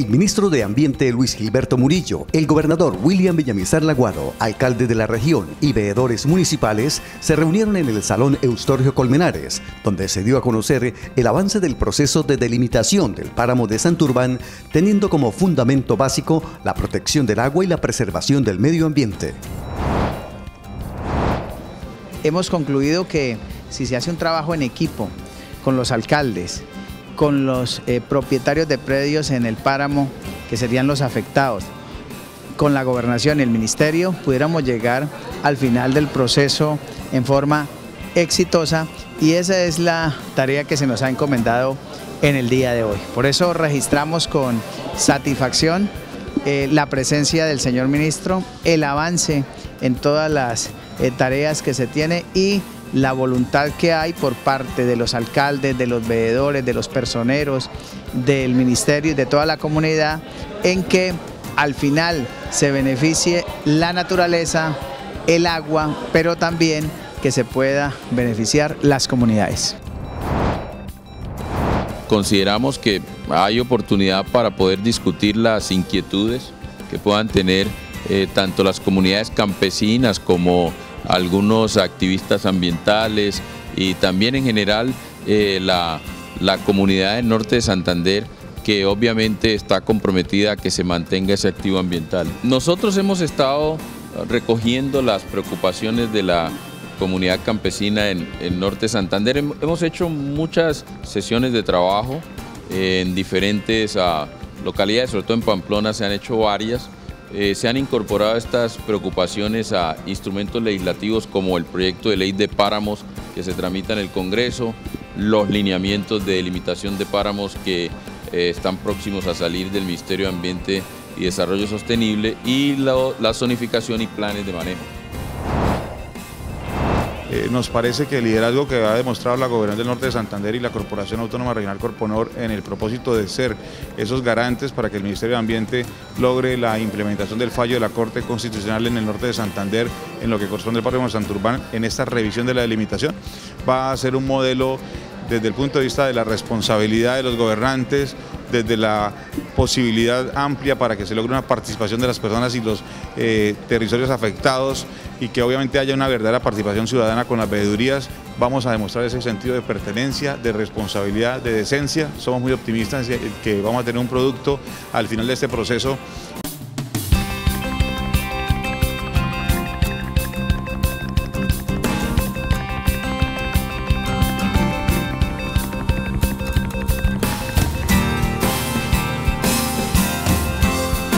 ministro de Ambiente Luis Gilberto Murillo, el gobernador William Villamizar Laguado, alcalde de la región y veedores municipales se reunieron en el Salón Eustorgio Colmenares, donde se dio a conocer el avance del proceso de delimitación del páramo de Santurbán, teniendo como fundamento básico la protección del agua y la preservación del medio ambiente. Hemos concluido que si se hace un trabajo en equipo con los alcaldes, con los propietarios de predios en el páramo, que serían los afectados, con la gobernación y el ministerio, pudiéramos llegar al final del proceso en forma exitosa, y esa es la tarea que se nos ha encomendado en el día de hoy. Por eso registramos con satisfacción la presencia del señor ministro, el avance en todas las tareas que se tiene y la voluntad que hay por parte de los alcaldes, de los veedores, de los personeros, del ministerio y de toda la comunidad, en que al final se beneficie la naturaleza, el agua, pero también que se pueda beneficiar las comunidades. Consideramos que hay oportunidad para poder discutir las inquietudes que puedan tener tanto las comunidades campesinas como algunos activistas ambientales y también en general la comunidad del norte de Santander, que obviamente está comprometida a que se mantenga ese activo ambiental. Nosotros hemos estado recogiendo las preocupaciones de la comunidad campesina en el norte de Santander. Hemos hecho muchas sesiones de trabajo en diferentes localidades, sobre todo en Pamplona se han hecho varias. Se han incorporado estas preocupaciones a instrumentos legislativos como el proyecto de ley de páramos que se tramita en el Congreso, los lineamientos de delimitación de páramos que están próximos a salir del Ministerio de Ambiente y Desarrollo Sostenible y la zonificación y planes de manejo. Nos parece que el liderazgo que ha demostrado la Gobernación del Norte de Santander y la Corporación Autónoma Regional Corponor en el propósito de ser esos garantes para que el Ministerio de Ambiente logre la implementación del fallo de la Corte Constitucional en el norte de Santander en lo que corresponde al páramo de Santurbán en esta revisión de la delimitación, va a ser un modelo desde el punto de vista de la responsabilidad de los gobernantes, desde la posibilidad amplia para que se logre una participación de las personas y los territorios afectados y que obviamente haya una verdadera participación ciudadana con las veedurías. Vamos a demostrar ese sentido de pertenencia, de responsabilidad, de decencia. Somos muy optimistas en que vamos a tener un producto al final de este proceso